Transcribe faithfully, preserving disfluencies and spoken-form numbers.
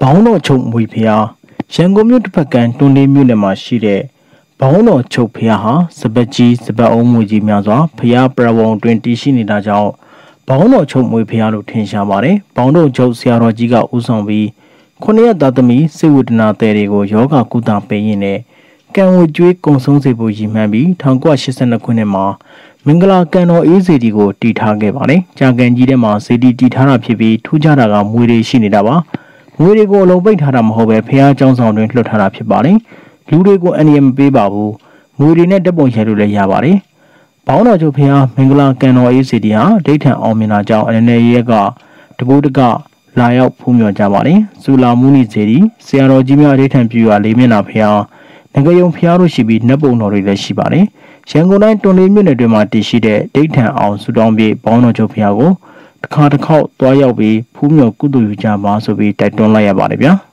ဘောင်းတော်ချုပ်မွေဖျားရန်ကုန်မြို့တစ်ဖက်ကတွန်းလေးမြို့နယ်မှာရှိတဲ့ဘောင်းတော်ချုပ်ဖျားဟာစပတ်ကြီးစပတ်အုံးမွေကြီးများစွာဖျားပရဝုံတွင်တည်ရှိနေတာကြောင့်ဘောင်းတော်ချုပ်မွေဖျားလို့ထင်ရှားပါတယ်။ဘောင်းတော်ချုပ်ဆရာတော်ကြီးကဦးဆောင်ပြီးခုနှစ်ရက်သားသမီးစေဝဒနာတဲ့တွေကိုယောဂကုသပေးရင်းနဲ့ကံဝကျွေးကုံဆုံးစေဖို့ရည်မှန်းပြီး၁၉၈၂ခုနှစ်မှာမင်္ဂလာကံတော်အေးစေတီကိုတည်ထားခဲ့ပါတယ်။ကြာကန်ကြီးထဲမှာစေတီတည်ထားတာဖြစ်ပြီးထူးခြားတာကမွေတွေရှိနေတာပါ။မွေတွေကိုအလုံးပိတ်ထားတာမဟုတ်ပဲဖျားကျောင်းဆောင်တွင်လွှတ်ထားတာဖြစ်ပါတယ်။လူတွေကိုအန္တရာယ်မပေးပါဘူး။မွေတွေနဲ့တပ်ပုံရိုက်လို့လည်းရပါတယ်။ဘောင်းတော်ချုပ်ဖျားမင်္ဂလာကံတော်အေးစေတီဟာဒိဋ္ဌံအောင်မြင်တာကြောင့်အနေနဲ့ရဲကတကူတကလာရောက်ဖူးမြော်ကြပါတယ်။ဇူလာမူနီစေတီဆရာတော်ကြီးများဒိဋ္ဌံပြူရာလေးမျက်နှာဖျားငကယုံဖျားတို့ရှိပြီးနတ်ပုံတော်တွေလည်းရှိပါတယ်။ရန်ကုန်တိုင်းတွန်လေးမြို့နယ်တွင်မှာတည်ရှိတဲ့ဒိဋ္ဌံအောင်စုတောင်းပြေဘောင်းတော်ချုပ်ဖျားကိုတစ်ခါတစ်ခေါက်တွားရောက်ပြီးဖူးမြော်ကုသိုလ်ယူကြပါဆိုပြီးတိုက်တွန်းလိုက်ရပါတယ်ဗျာ။